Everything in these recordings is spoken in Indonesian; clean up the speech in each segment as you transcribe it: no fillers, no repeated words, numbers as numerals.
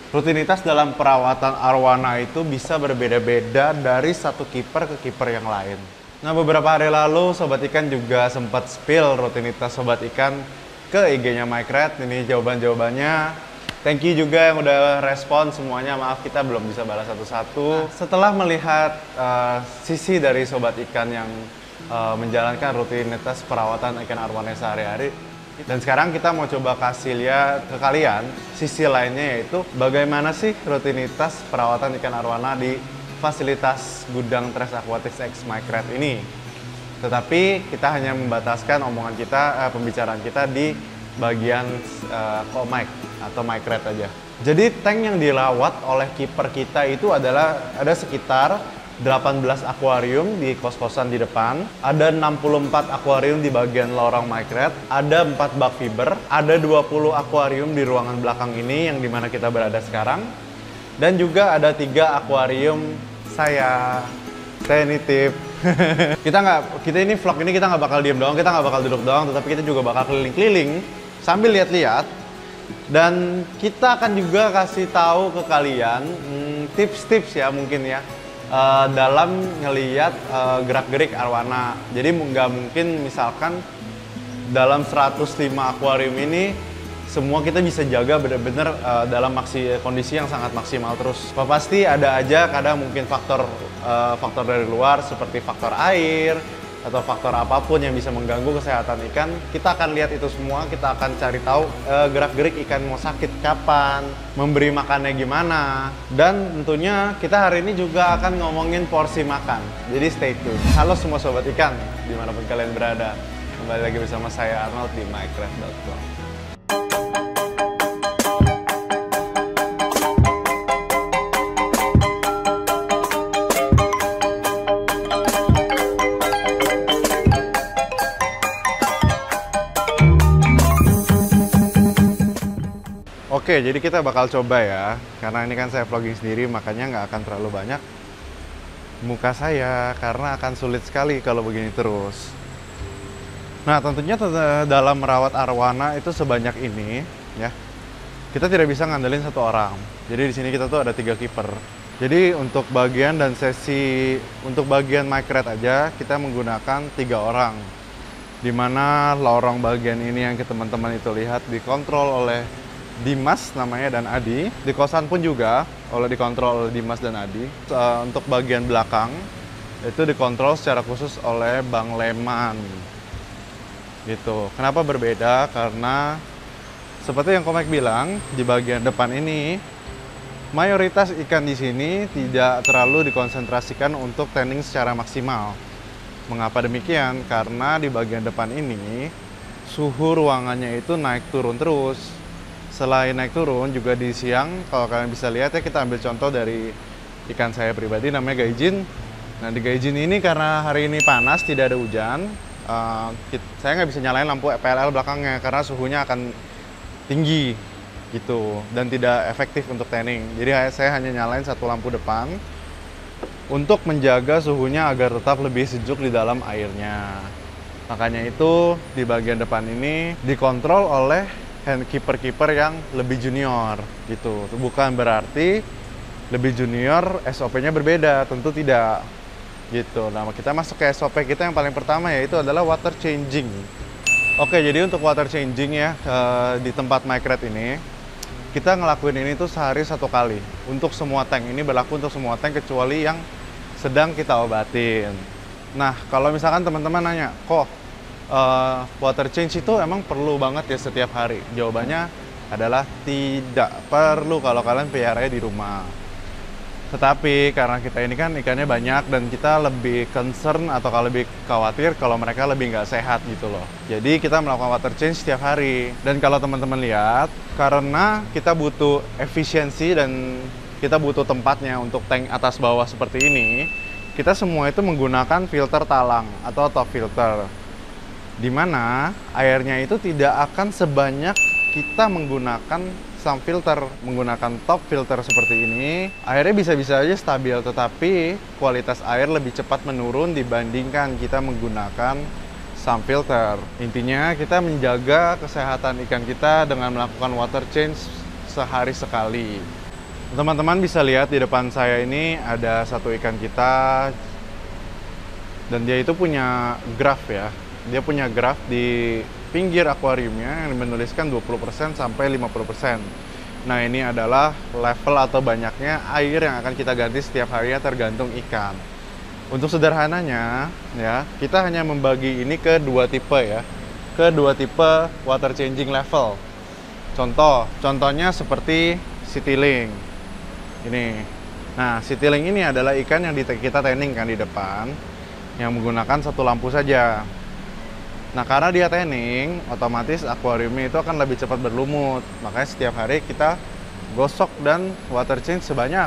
Rutinitas dalam perawatan arwana itu bisa berbeda-beda dari satu kiper ke kiper yang lain. Nah, beberapa hari lalu Sobat Ikan juga sempat spill rutinitas Sobat Ikan ke IG-nya MikeRed. Ini jawaban-jawabannya. Thank you juga yang udah respon semuanya. Maaf kita belum bisa balas satu-satu. Setelah melihat sisi dari Sobat Ikan yang menjalankan rutinitas perawatan ikan arwana sehari-hari, dan sekarang kita mau coba kasih lihat ke kalian sisi lainnya, yaitu bagaimana sih rutinitas perawatan ikan arwana di fasilitas gudang Trace Aquatics X MikeRed ini. Tetapi kita hanya membataskan omongan kita, pembicaraan kita di bagian co-mic atau MikeRed aja. Jadi tank yang dirawat oleh kiper kita itu adalah ada sekitar 18 akuarium di kos-kosan di depan, ada 64 akuarium di bagian lorong MikeRed, ada 4 bak fiber, ada 20 akuarium di ruangan belakang ini yang dimana kita berada sekarang, dan juga ada 3 akuarium saya nitip. kita ini vlog ini kita nggak bakal diem doang, kita nggak bakal duduk doang, tetapi kita juga bakal keliling-keliling sambil lihat-lihat, dan kita akan juga kasih tahu ke kalian tips-tips ya mungkin ya. Dalam ngeliat gerak-gerik arwana. Jadi nggak mungkin misalkan dalam 105 akuarium ini semua kita bisa jaga bener-bener dalam kondisi yang sangat maksimal terus. Pasti ada aja kadang mungkin faktor dari luar seperti faktor air atau faktor apapun yang bisa mengganggu kesehatan ikan. Kita akan lihat itu semua, kita akan cari tahu gerak-gerik ikan mau sakit kapan, memberi makannya gimana, dan tentunya kita hari ini juga akan ngomongin porsi makan. Jadi stay tune. Halo semua Sobat Ikan, dimanapun kalian berada. Kembali lagi bersama saya Arnold di MikeRed.com. Oke, jadi kita bakal coba ya, karena ini kan saya vlogging sendiri, makanya nggak akan terlalu banyak muka saya, karena akan sulit sekali kalau begini terus. Nah, tentunya dalam merawat arwana itu sebanyak ini, ya, kita tidak bisa ngandelin satu orang. Jadi di sini kita tuh ada 3 kiper. Jadi untuk bagian dan sesi, untuk bagian MikeRed aja, kita menggunakan 3 orang. Dimana lorong bagian ini yang teman-teman itu lihat dikontrol oleh Dimas namanya dan Adi. Di kosan pun juga dikontrol oleh Dimas dan Adi. Untuk bagian belakang itu dikontrol secara khusus oleh Bang Leman. Gitu. Kenapa berbeda? Karena seperti yang Komek bilang, di bagian depan ini mayoritas ikan di sini tidak terlalu dikonsentrasikan untuk tanning secara maksimal. Mengapa demikian? Karena di bagian depan ini suhu ruangannya itu naik turun terus. Selain naik turun, juga di siang, kalau kalian bisa lihat ya, kita ambil contoh dari ikan saya pribadi namanya Gaijin. Nah, di Gaijin ini karena hari ini panas, tidak ada hujan, saya nggak bisa nyalain lampu PLL belakangnya karena suhunya akan tinggi gitu dan tidak efektif untuk tanning. Jadi saya hanya nyalain satu lampu depan untuk menjaga suhunya agar tetap lebih sejuk di dalam airnya. Makanya itu di bagian depan ini dikontrol oleh kiper-kiper yang lebih junior gitu. Bukan berarti lebih junior SOP-nya berbeda, tentu tidak gitu. Nah, kita masuk ke SOP kita yang paling pertama, yaitu adalah water changing. Oke, jadi untuk water changing ya, di tempat MikeRed ini kita ngelakuin ini tuh sehari 1 kali. Untuk semua tank, ini berlaku untuk semua tank kecuali yang sedang kita obatin. Nah, kalau misalkan teman-teman nanya, kok water change itu emang perlu banget ya setiap hari? Jawabannya adalah tidak perlu kalau kalian peliharanya di rumah. Tetapi karena kita ini kan ikannya banyak dan kita lebih concern atau kalau lebih khawatir kalau mereka lebih nggak sehat gitu loh. Jadi kita melakukan water change setiap hari. Dan kalau teman-teman lihat, karena kita butuh efisiensi dan kita butuh tempatnya untuk tank atas bawah seperti ini, kita semua itu menggunakan filter talang atau top filter. Di mana airnya itu tidak akan sebanyak kita menggunakan sump filter. Menggunakan top filter seperti ini, airnya bisa-bisa aja stabil, tetapi kualitas air lebih cepat menurun dibandingkan kita menggunakan sump filter. Intinya kita menjaga kesehatan ikan kita dengan melakukan water change sehari sekali. Teman-teman bisa lihat di depan saya ini ada satu ikan kita, dan dia itu punya graf ya. Dia punya graf di pinggir akuariumnya yang menuliskan 20% sampai 50%. Nah, ini adalah level atau banyaknya air yang akan kita ganti setiap harinya tergantung ikan. Untuk sederhananya ya, kita hanya membagi ini ke dua tipe ya. Ke dua tipe water changing level. Contohnya seperti citiling. Ini. Nah, citiling ini adalah ikan yang kita tanning kan di depan, yang menggunakan satu lampu saja. Nah, karena dia tanning, otomatis akuariumnya itu akan lebih cepat berlumut. Makanya setiap hari kita gosok dan water change sebanyak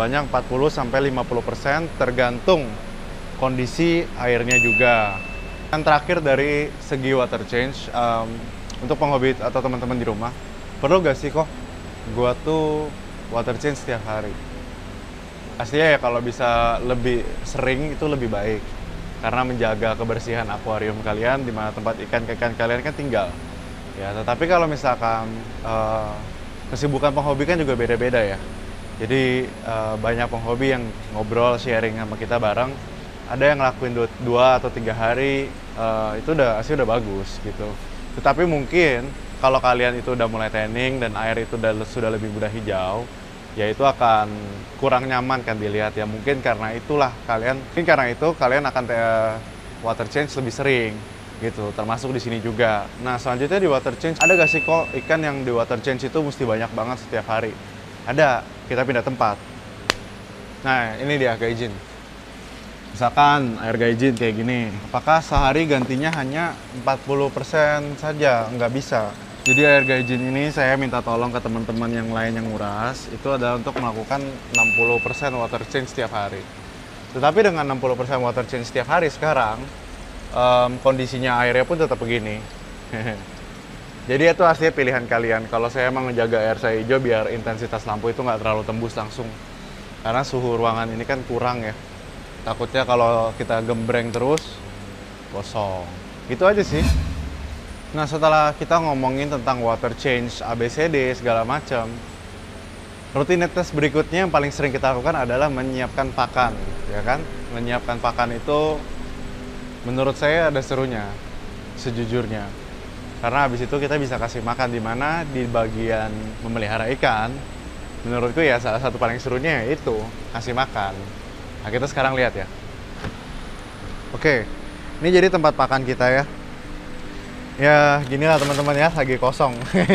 40-50% tergantung kondisi airnya juga. Yang terakhir dari segi water change, untuk penghobi atau teman-teman di rumah, perlu gak sih kok gua tuh water change setiap hari? Pastinya ya kalau bisa lebih sering itu lebih baik, karena menjaga kebersihan akuarium kalian di mana tempat ikan kalian kan tinggal. Ya, tetapi kalau misalkan kesibukan penghobi kan juga beda-beda ya. Jadi banyak penghobi yang ngobrol, sharing sama kita bareng. Ada yang ngelakuin 2 atau 3 hari, itu udah bagus gitu. Tetapi mungkin kalau kalian itu udah mulai tanning dan air itu sudah lebih mudah hijau, ya itu akan kurang nyaman kan dilihat ya. Mungkin karena itu kalian akan water change lebih sering gitu, termasuk di sini juga. Nah, selanjutnya di water change, ada gak sih kok ikan yang di water change itu mesti banyak banget setiap hari? Ada, kita pindah tempat. Nah, ini dia gaijin. Misalkan air gaijin kayak gini, apakah sehari gantinya hanya 40% saja? Nggak bisa. Jadi air gaijin ini saya minta tolong ke teman-teman yang lain yang nguras, itu adalah untuk melakukan 60% water change setiap hari. Tetapi dengan 60% water change setiap hari sekarang, kondisinya airnya pun tetap begini. Jadi itu aslinya pilihan kalian. Kalau saya emang menjaga air saya hijau biar intensitas lampu itu nggak terlalu tembus langsung. Karena suhu ruangan ini kan kurang ya. Takutnya kalau kita gembreng terus, kosong. Gitu aja sih. Nah, setelah kita ngomongin tentang water change, ABCD, segala macam, rutinitas berikutnya yang paling sering kita lakukan adalah menyiapkan pakan, ya kan? Menyiapkan pakan itu menurut saya ada serunya, sejujurnya. Karena habis itu kita bisa kasih makan, di mana di bagian memelihara ikan, menurutku ya salah satu paling serunya itu kasih makan. Nah, kita sekarang lihat ya. Oke, ini jadi tempat pakan kita ya. Ya, gini lah teman-teman ya, lagi kosong.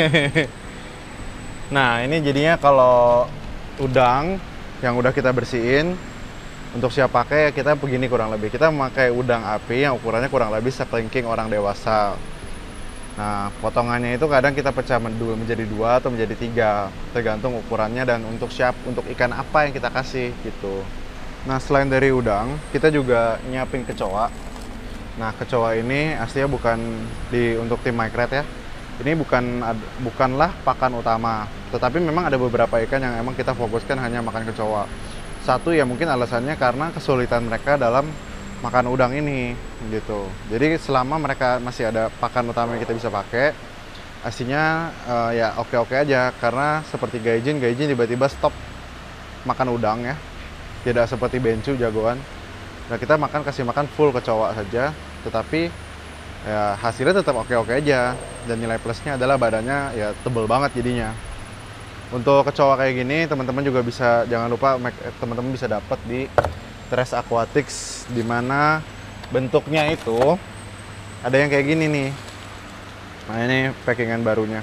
Nah, ini jadinya kalau udang yang udah kita bersihin, untuk siap pakai kita begini kurang lebih. Kita memakai udang api yang ukurannya kurang lebih sekelingking orang dewasa. Nah, potongannya itu kadang kita pecah menjadi 2 atau menjadi 3, tergantung ukurannya dan untuk ikan apa yang kita kasih gitu. Nah, selain dari udang, kita juga nyiapin kecoa. Nah, kecoa ini aslinya bukan untuk tim Micret ya. Ini bukanlah pakan utama, tetapi memang ada beberapa ikan yang emang kita fokuskan hanya makan kecoa. Satu ya mungkin alasannya karena kesulitan mereka dalam makan udang ini gitu. Jadi selama mereka masih ada pakan utama yang kita bisa pakai, aslinya ya oke-oke aja. Karena seperti gaijin tiba-tiba stop makan udang ya. Tidak seperti bencu jagoan. Nah, kita kasih makan full kecoa saja, tetapi ya hasilnya tetap oke-oke aja. Dan nilai plusnya adalah badannya ya tebel banget jadinya. Untuk kecoa kayak gini, teman-teman juga jangan lupa teman-teman bisa dapat di Tres Aquatics, di mana bentuknya itu ada yang kayak gini nih. Nah, ini packingan barunya.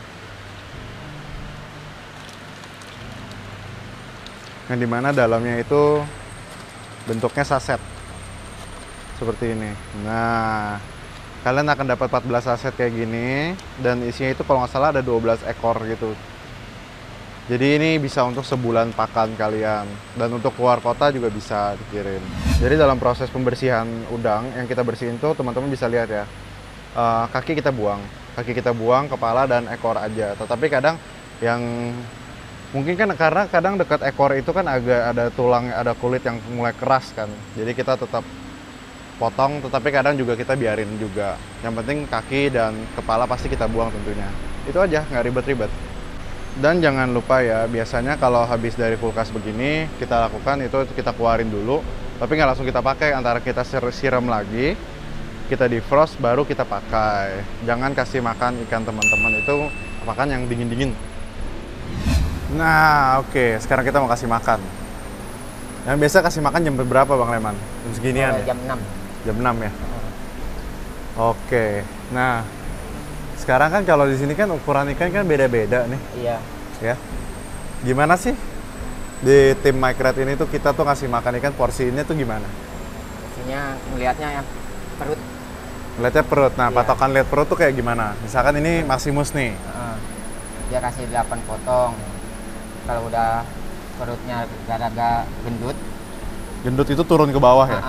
Yang dimana dalamnya itu bentuknya saset seperti ini. Nah, kalian akan dapat 14 saset kayak gini, dan isinya itu kalau nggak salah ada 12 ekor gitu. Jadi ini bisa untuk sebulan pakan kalian, dan untuk keluar kota juga bisa dikirim. Jadi dalam proses pembersihan udang yang kita bersihin tuh teman-teman bisa lihat ya, kaki kita buang, kepala dan ekor aja. Tetapi kadang yang mungkin kan karena kadang dekat ekor itu kan agak ada tulang, ada kulit yang mulai keras kan. Jadi kita tetap potong, tetapi kadang juga kita biarin juga. Yang penting kaki dan kepala pasti kita buang tentunya. Itu aja, nggak ribet-ribet. Dan jangan lupa ya, biasanya kalau habis dari kulkas begini, kita lakukan itu kita keluarin dulu. Tapi nggak langsung kita pakai, antara kita siram lagi, kita defrost, baru kita pakai. Jangan kasih makan ikan teman-teman itu, makan yang dingin-dingin. Nah, oke. Sekarang kita mau kasih makan. Yang biasa kasih makan jam berapa Bang Leman? Jam seginian ya? Jam 6. Jam 6 ya? Oke. Nah, sekarang kan kalau di sini kan ukuran ikan kan beda-beda nih. Iya. Ya. Gimana sih di tim Micrad ini tuh kita tuh ngasih makan ikan porsinya tuh gimana? Porsinya melihatnya yang perut. Lihatnya perut. Nah, Iya. patokan lihat perut tuh kayak gimana? Misalkan ini Maximus nih. Dia kasih 8 potong. Kalau udah perutnya agak gendut, Gendut itu turun ke bawah ya?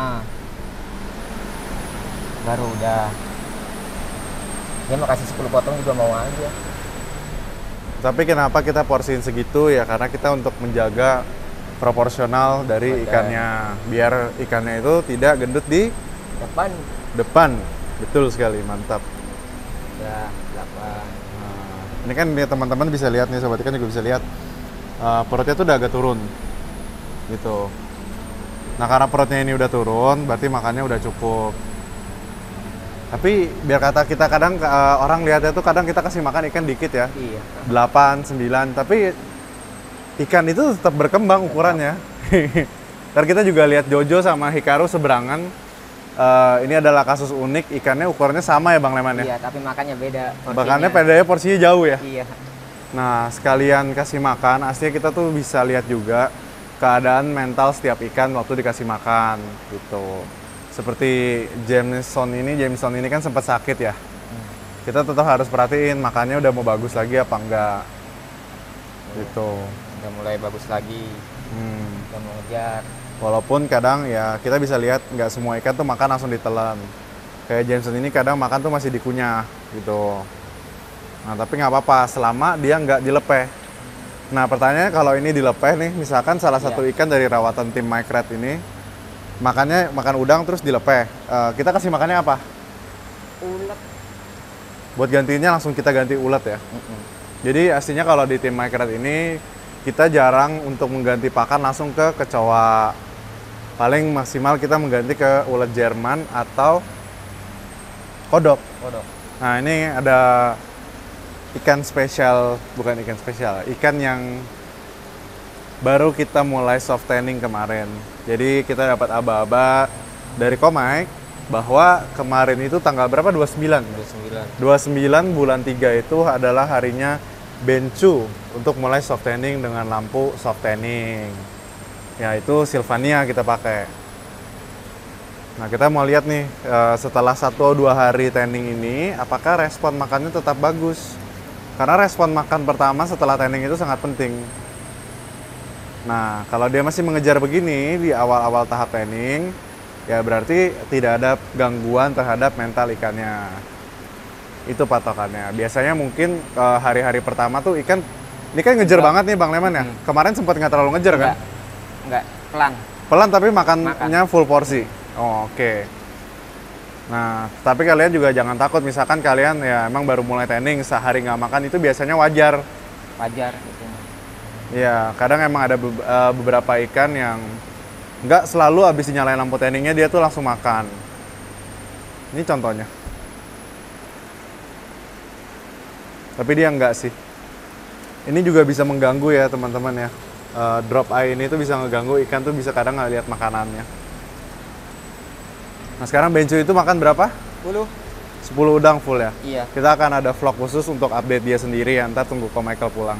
baru udah. Dia mau kasih 10 potong juga mau aja. Tapi kenapa kita porsiin segitu ya? Karena kita untuk menjaga proporsional dari ikannya. Biar ikannya itu tidak gendut di depan. Betul sekali, mantap. Ya, 8. Nah, ini kan teman-teman bisa lihat nih, sobat ikan juga bisa lihat. Perutnya tuh udah agak turun. Gitu. Nah, karena perutnya ini udah turun, berarti makannya udah cukup. Tapi biar kata kita kadang orang lihatnya tuh kadang kita kasih makan ikan dikit ya. Iya. 8, 9, tapi ikan itu tetap berkembang ukurannya. Ntar kita juga lihat Jojo sama Hikaru seberangan. Ini adalah kasus unik, ikannya ukurannya sama ya Bang Leman ya? Iya, tapi makannya beda. Makannya bedanya porsinya jauh ya? Iya. Nah, sekalian kasih makan, aslinya kita tuh bisa lihat juga keadaan mental setiap ikan waktu dikasih makan gitu. Seperti Jameson ini kan sempat sakit ya. Kita tetap harus perhatiin makannya udah mau bagus lagi apa enggak. Gitu. Udah mulai bagus lagi. Udah mau ngejar. Walaupun kadang ya kita bisa lihat nggak semua ikan tuh makan langsung ditelan. Kayak Jameson ini kadang makan tuh masih dikunyah gitu. Nah, tapi nggak apa-apa selama dia nggak dilepeh. Nah, pertanyaannya kalau ini dilepeh nih, misalkan salah satu ikan dari rawatan tim Micrad ini makan udang terus dilepeh. Kita kasih makannya apa? Ulet. Buat gantinya langsung kita ganti ulet ya. Jadi aslinya kalau di tim Micrad ini kita jarang untuk mengganti pakan langsung ke kecoa. Paling maksimal kita mengganti ke ulet Jerman atau kodok. Nah, ini ada ikan spesial, bukan ikan spesial, ikan yang baru kita mulai soft tanning kemarin. Jadi kita dapat aba-aba dari Komike bahwa kemarin itu tanggal berapa? 29. 29 bulan 3 itu adalah harinya Bencu untuk mulai soft tanning dengan lampu soft tanning. Yaitu Sylvania kita pakai. Nah, kita mau lihat nih setelah 1-2 hari tanning ini apakah respon makannya tetap bagus. Karena respon makan pertama setelah tanning itu sangat penting. Nah, kalau dia masih mengejar begini di awal-awal tahap tanning, ya berarti tidak ada gangguan terhadap mental ikannya. Itu patokannya. Biasanya mungkin hari-hari pertama tuh ikan, ini kan ngejar banget nih Bang Leman ya. Kemarin sempat nggak terlalu ngejar kan? Enggak, pelan. Pelan tapi makannya full porsi. Oh, oke. Nah, tapi kalian juga jangan takut. Misalkan kalian ya emang baru mulai tanning, sehari nggak makan itu biasanya wajar. Wajar gitu. Iya, kadang emang ada beberapa ikan yang nggak selalu habis dinyalain lampu tanningnya dia tuh langsung makan. Ini contohnya. Tapi dia nggak sih. Ini juga bisa mengganggu ya teman-teman ya. Drop eye ini tuh bisa ngeganggu ikan tuh bisa kadang nggak lihat makanannya. Nah, sekarang Bencu itu makan berapa? 10 udang full ya? Iya. Kita akan ada vlog khusus untuk update dia sendiri ya. Ntar tunggu Michael pulang.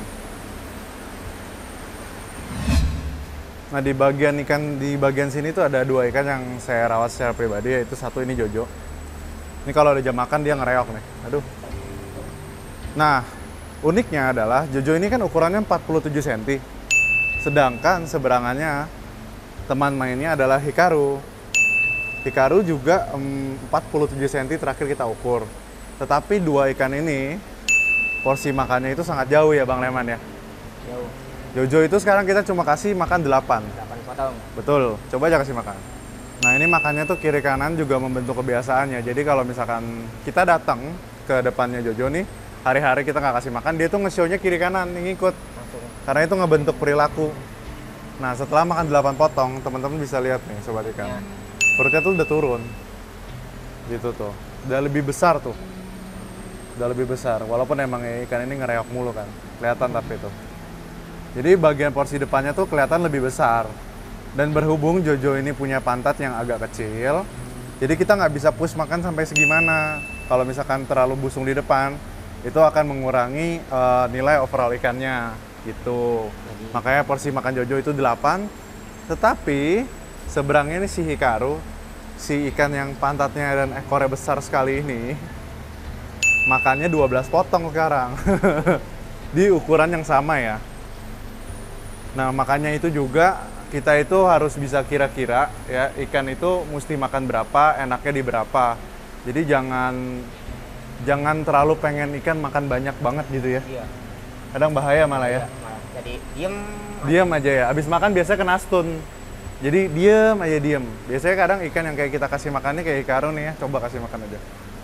Nah, di bagian sini tuh ada 2 ikan yang saya rawat secara pribadi, yaitu satu ini Jojo. Ini kalau ada jam makan dia ngereok nih. Aduh. Nah, uniknya adalah Jojo ini kan ukurannya 47 cm. Sedangkan seberangannya teman mainnya adalah Hikaru. Hikaru juga 47 cm terakhir kita ukur. Tetapi 2 ikan ini porsi makannya itu sangat jauh ya Bang Leman ya. Jauh. Jojo itu sekarang kita cuma kasih makan 8. 8 potong. Betul, coba aja kasih makan. Nah, ini makannya tuh kiri kanan juga membentuk kebiasaannya. Jadi kalau misalkan kita datang ke depannya Jojo nih, hari-hari kita nggak kasih makan, dia tuh nge-show-nya kiri kanan, ngikut. Langsung. Karena itu ngebentuk perilaku. Nah, setelah makan 8 potong, teman-teman bisa lihat nih, sobat ikan. Ya. Perutnya tuh udah turun. Gitu tuh. Udah lebih besar tuh. Udah lebih besar. Walaupun emang ikan ini ngereok mulu kan. Kelihatan tapi tuh. Jadi bagian porsi depannya tuh kelihatan lebih besar. Dan berhubung Jojo ini punya pantat yang agak kecil, jadi kita nggak bisa push makan sampai segimana. Kalau misalkan terlalu busung di depan, itu akan mengurangi nilai overall ikannya gitu. Makanya porsi makan Jojo itu 8. Tetapi seberangnya ini si Hikaru, si ikan yang pantatnya dan ekornya besar sekali ini, makannya 12 potong sekarang. Di ukuran yang sama ya. Nah, makanya itu juga kita itu harus bisa kira-kira ya, ikan itu mesti makan berapa, enaknya di berapa. Jadi jangan terlalu pengen ikan makan banyak banget gitu ya. Iya. Kadang bahaya malah ya. Iya, malah. Jadi Diam aja ya. Abis makan biasanya kena stun. Jadi diam aja diam. Biasanya kadang ikan yang kayak kita kasih makannya kayak Hikaru nih ya. Coba kasih makan aja.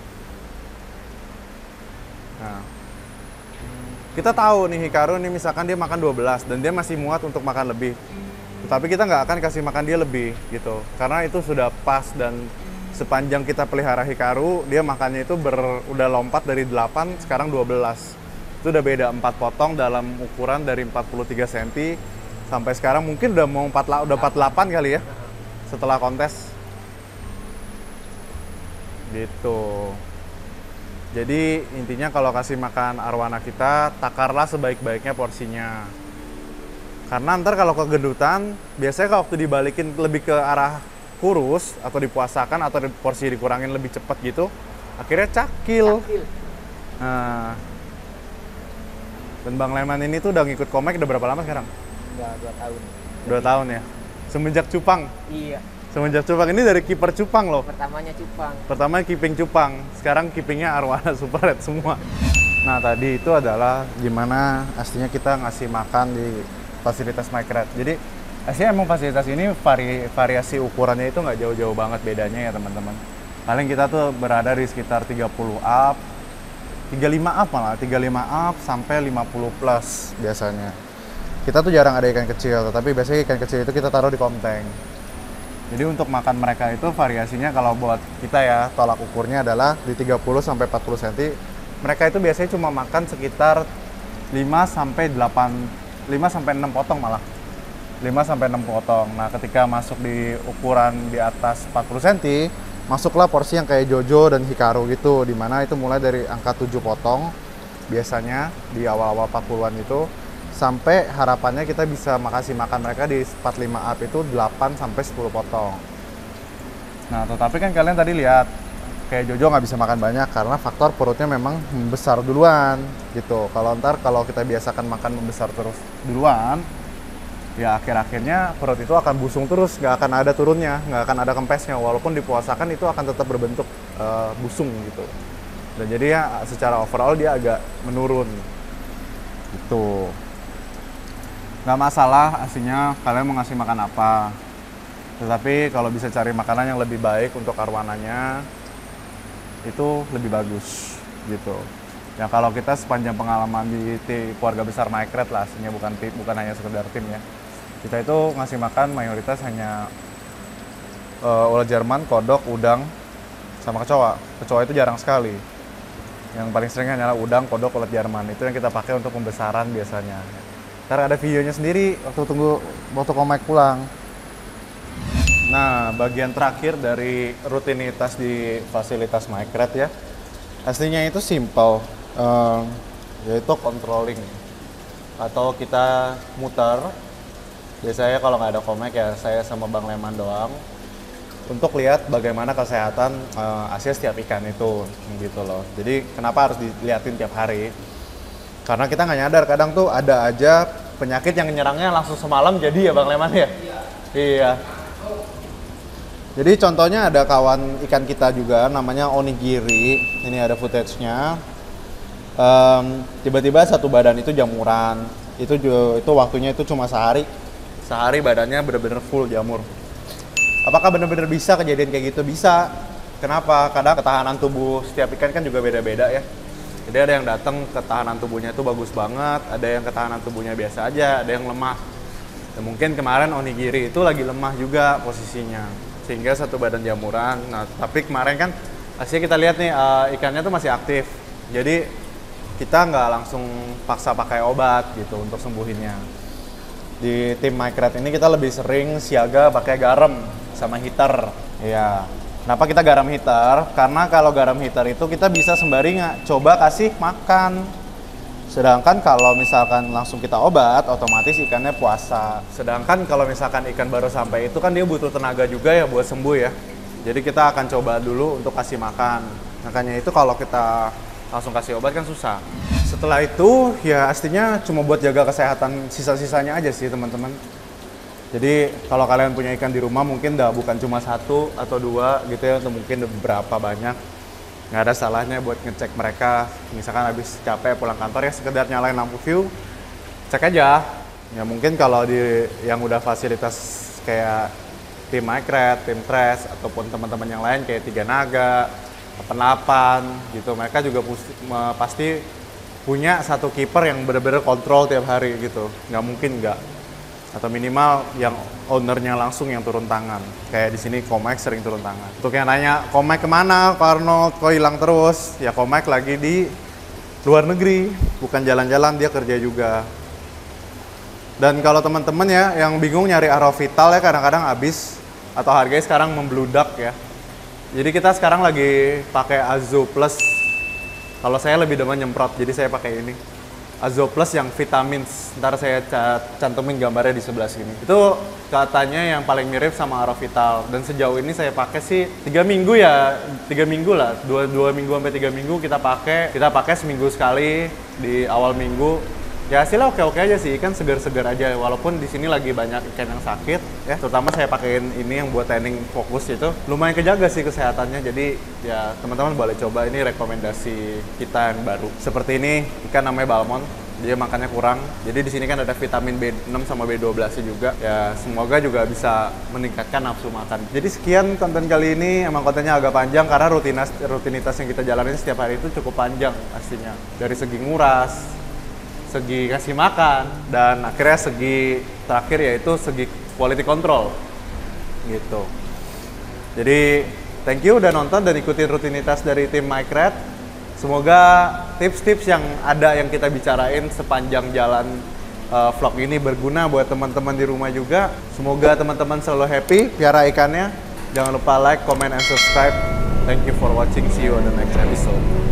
Nah. Kita tahu nih Hikaru nih misalkan dia makan 12 dan dia masih muat untuk makan lebih. Tetapi kita nggak akan kasih makan dia lebih gitu. Karena itu sudah pas dan sepanjang kita pelihara Hikaru, dia makannya itu udah lompat dari 8 sekarang 12. Itu udah beda 4 potong dalam ukuran dari 43 cm sampai sekarang mungkin udah mau 48 kali ya setelah kontes. Gitu. Jadi intinya kalau kasih makan arwana kita, takarlah sebaik-baiknya porsinya. Karena ntar kalau kegendutan, biasanya kalau waktu dibalikin lebih ke arah kurus atau dipuasakan atau porsi dikurangin lebih cepat gitu, akhirnya cakil. Nah, dan Bang Leman ini tuh udah ngikut Komek udah berapa lama sekarang? udah 2 tahun. 2 tahun ya? Semenjak cupang? Iya. Semenjak cupang, ini dari kiper cupang loh. Pertamanya cupang. Pertama keeping cupang, sekarang keepingnya arwana super red semua. Nah tadi itu adalah gimana aslinya kita ngasih makan di fasilitas Micred. Jadi aslinya emang fasilitas ini variasi ukurannya itu nggak jauh-jauh banget bedanya ya teman-teman. Paling kita tuh berada di sekitar 30 up, 35 up malah, 35 up sampai 50 plus biasanya. Kita tuh jarang ada ikan kecil, tetapi biasanya ikan kecil itu kita taruh di komteng. Jadi untuk makan mereka itu variasinya kalau buat kita ya, tolak ukurnya adalah di 30 sampai 40 cm. Mereka itu biasanya cuma makan sekitar 5 sampai 6 potong malah. 5 sampai 6 potong. Nah, ketika masuk di ukuran di atas 40 cm, masuklah porsi yang kayak Jojo dan Hikaru gitu, di mana itu mulai dari angka 7 potong biasanya di awal-awal 40-an itu. Sampai harapannya kita bisa makasih makan mereka di 45 up itu 8 sampai 10 potong. Nah, tetapi kan kalian tadi lihat kayak Jojo nggak bisa makan banyak karena faktor perutnya memang membesar duluan gitu. Kalau kita biasakan makan membesar terus duluan, ya akhir-akhirnya perut itu akan busung terus, nggak akan ada turunnya, nggak akan ada kempesnya. Walaupun dipuasakan itu akan tetap berbentuk busung gitu. Dan jadi ya secara overall dia agak menurun gitu. Nggak masalah aslinya kalian mau ngasih makan apa, tetapi kalau bisa cari makanan yang lebih baik untuk arwananya itu lebih bagus gitu ya. Kalau kita sepanjang pengalaman di keluarga besar Micred lah aslinya, bukan hanya sekedar tim ya, kita itu ngasih makan mayoritas hanya ulat Jerman, kodok, udang, sama kecoa. Kecoa itu jarang sekali. Yang paling sering hanyalah udang, kodok, ulat Jerman. Itu yang kita pakai untuk pembesaran biasanya. Ntar ada videonya sendiri waktu Komek pulang. Nah, bagian terakhir dari rutinitas di fasilitas Micred ya, aslinya itu simple, yaitu controlling atau kita muter. Biasanya kalau nggak ada Komek ya saya sama Bang Leman doang untuk lihat bagaimana kesehatan hasil setiap ikan itu gitu loh. Jadi kenapa harus dilihatin tiap hari? Karena kita nggak nyadar kadang tuh ada aja penyakit yang nyerangnya langsung semalam jadi ya Bang Leman ya? Iya. Jadi contohnya ada kawan ikan kita juga namanya onigiri. Ini ada footage-nya. Tiba-tiba satu badan itu jamuran. Itu waktunya itu cuma sehari. Sehari badannya bener-bener full jamur. Apakah bener-bener bisa kejadian kayak gitu? Bisa. Kenapa? Kadang ketahanan tubuh setiap ikan kan juga beda-beda ya. Jadi ada yang datang ketahanan tubuhnya itu bagus banget, ada yang ketahanan tubuhnya biasa aja, ada yang lemah. Dan mungkin kemarin onigiri itu lagi lemah juga posisinya, sehingga satu badan jamuran. Nah, tapi kemarin kan hasilnya kita lihat nih ikannya tuh masih aktif. Jadi kita nggak langsung paksa pakai obat gitu untuk sembuhinnya. Di tim Micret ini kita lebih sering siaga pakai garam sama heater. Ya. Kenapa kita garam heater? Karena kalau garam heater itu kita bisa sembari coba kasih makan. Sedangkan kalau misalkan langsung kita obat, otomatis ikannya puasa. Sedangkan kalau misalkan ikan baru sampai itu kan dia butuh tenaga juga ya buat sembuh ya. Jadi kita akan coba dulu untuk kasih makan. Makanya itu kalau kita langsung kasih obat kan susah. Setelah itu ya aslinya cuma buat jaga kesehatan sisa-sisanya aja sih teman-teman. Jadi kalau kalian punya ikan di rumah mungkin bukan cuma 1 atau 2 gitu ya, atau mungkin berapa banyak. Nggak ada salahnya buat ngecek mereka. Misalkan habis capek pulang kantor ya sekedar nyalain lampu view, cek aja. Ya mungkin kalau di yang udah fasilitas kayak tim Micret, tim Trash, ataupun teman-teman yang lain kayak Tiga Naga, 88 gitu, mereka juga pasti punya satu kiper yang bener-bener kontrol tiap hari gitu. Nggak mungkin nggak. Atau minimal yang ownernya langsung yang turun tangan. Kayak di sini Komek sering turun tangan. Untuk yang nanya, Komek kemana? Arnold kok hilang terus? Ya Komek lagi di luar negeri, bukan jalan-jalan, dia kerja juga. Dan kalau teman-teman ya yang bingung nyari Arovital ya kadang-kadang habis atau harganya sekarang membludak ya. Jadi kita sekarang lagi pakai Azo Plus. Kalau saya lebih demen nyemprot, jadi saya pakai ini. Azo Plus yang vitamin, ntar saya cantumin gambarnya di sebelah sini. Itu katanya yang paling mirip sama Arovital. Dan sejauh ini saya pakai sih 3 minggu ya, 3 minggu lah. 2 minggu sampai 3 minggu kita pakai seminggu sekali di awal minggu. Ya hasilnya oke-oke aja sih, ikan segar-segar aja. Walaupun di sini lagi banyak ikan yang sakit ya. Terutama saya pakein ini yang buat tanning fokus itu. Lumayan kejaga sih kesehatannya. Jadi ya teman-teman boleh coba, ini rekomendasi kita yang baru. Seperti ini ikan namanya Balmon. Dia makannya kurang. Jadi di sini kan ada vitamin B6 sama B12 juga. Ya semoga juga bisa meningkatkan nafsu makan. Jadi sekian konten kali ini. Emang kontennya agak panjang karena rutinitas yang kita jalanin setiap hari itu cukup panjang pastinya. Dari segi nguras, segi kasih makan, dan akhirnya segi terakhir yaitu segi quality control gitu. Jadi thank you udah nonton dan ikutin rutinitas dari tim Micret. Semoga tips-tips yang ada yang kita bicarain sepanjang jalan vlog ini berguna buat teman-teman di rumah juga. Semoga teman-teman selalu happy piara ikannya. Jangan lupa like, comment, and subscribe. Thank you for watching. See you on the next episode.